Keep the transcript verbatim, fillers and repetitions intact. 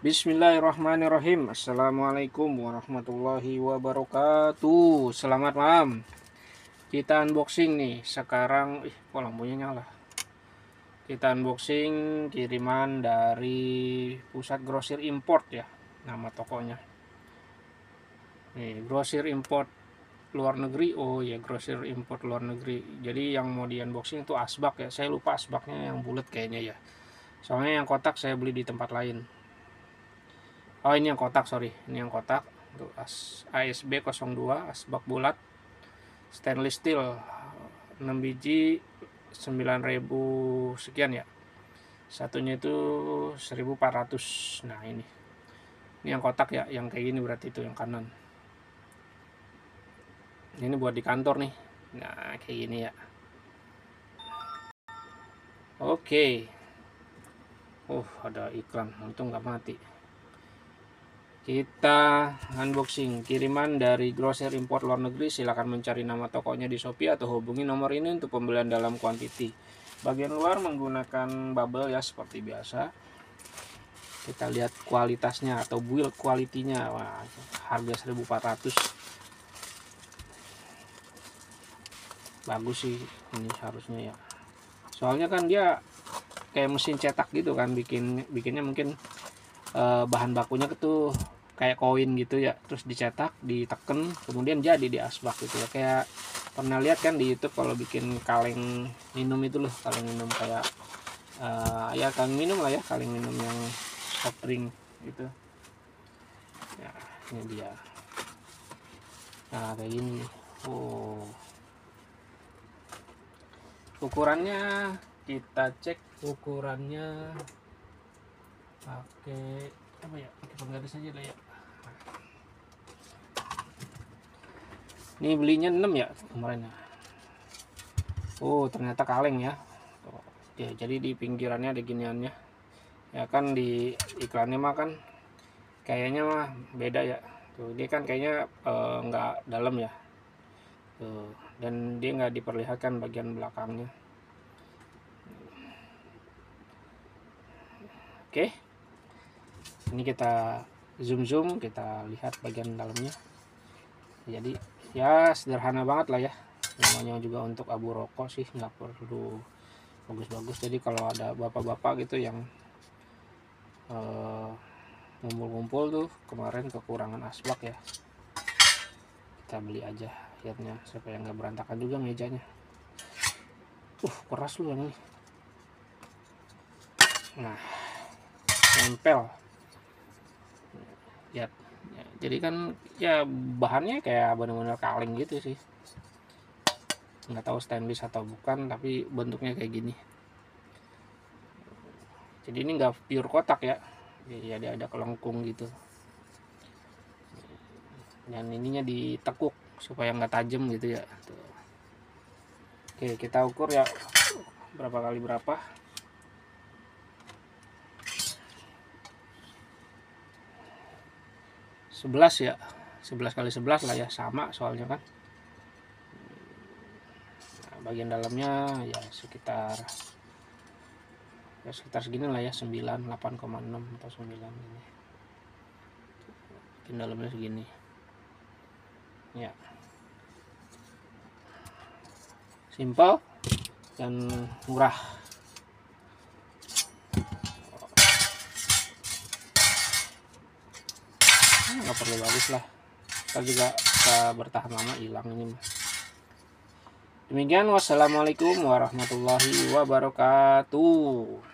Bismillahirrahmanirrahim. Assalamualaikum warahmatullahi wabarakatuh. Selamat malam. Kita unboxing nih. Sekarang, ih, kok lampunya nyala. Kita unboxing kiriman dari Pusat Grosir Import ya, nama tokonya. Nih, Grosir Import luar negeri. Oh ya, Grosir Import luar negeri. Jadi yang mau di unboxing itu asbak ya. Saya lupa asbaknya yang bulat kayaknya ya. Soalnya yang kotak saya beli di tempat lain. Oh ini yang kotak, sorry, ini yang kotak. Untuk A S B nol dua, asbak bulat, stainless steel, enam biji, sembilan ribu sekian ya. Satunya itu seribu empat ratus. Nah ini, ini yang kotak ya, yang kayak gini berarti itu yang kanan. Ini buat di kantor nih. Nah kayak gini ya. Oke. Oh ada iklan, untung nggak mati. Kita unboxing kiriman dari Grosir Import luar negeri. Silahkan mencari nama tokonya di Shopee atau hubungi nomor ini untuk pembelian dalam kuantiti. Bagian luar menggunakan bubble ya seperti biasa. Kita lihat kualitasnya atau build quality-nya. Wah, harga seribu empat ratus. Bagus sih ini harusnya ya. Soalnya kan dia kayak mesin cetak gitu kan, bikin bikinnya mungkin eh, bahan bakunya tuh kayak koin gitu ya, terus dicetak, diteken, kemudian jadi di asbak gitu ya. Kayak pernah lihat kan di YouTube kalau bikin kaleng minum itu loh, kaleng minum kayak uh, ya kaleng minum lah ya, kaleng minum yang soft drink gitu ya. Ini dia, nah kayak gini. Oh, ukurannya kita cek ukurannya pakai apa ya, pakai penggaris aja lah ya. Ini belinya enam ya kemarin ya. Oh ternyata kaleng ya. Ya jadi di pinggirannya ada giniannya ya kan, di iklannya mah kan kayaknya mah beda ya. Tuh dia kan kayaknya eh, nggak dalam ya. Tuh, dan dia nggak diperlihatkan bagian belakangnya. Oke, ini kita zoom zoom, kita lihat bagian dalamnya. Jadi ya sederhana banget lah ya, namanya juga untuk abu rokok sih, nggak perlu bagus-bagus. Jadi kalau ada bapak-bapak gitu yang ngumpul-ngumpul uh, tuh kemarin kekurangan asbak ya, kita beli aja akhirnya supaya nggak berantakan juga mejanya. Uh keras lu yang ini. Nah nempel ya, ya jadi kan ya bahannya kayak benar-benar kaleng gitu sih, nggak tahu stainless atau bukan, tapi bentuknya kayak gini. Jadi ini nggak pure kotak ya, jadi ada kelengkung gitu, dan ininya ditekuk supaya nggak tajam gitu ya. Tuh. Oke kita ukur ya berapa kali berapa. sebelas ya, sebelas kali sebelas lah ya, sama soalnya kan. Nah, bagian dalamnya ya sekitar ya sekitar segini lah ya, sembilan, delapan koma enam atau sembilan ini. Bagian dalamnya segini ya, simple dan murah. Nggak perlu bagus lah, kita juga bisa bertahan lama, hilang ini mah. Demikian, wassalamualaikum warahmatullahi wabarakatuh.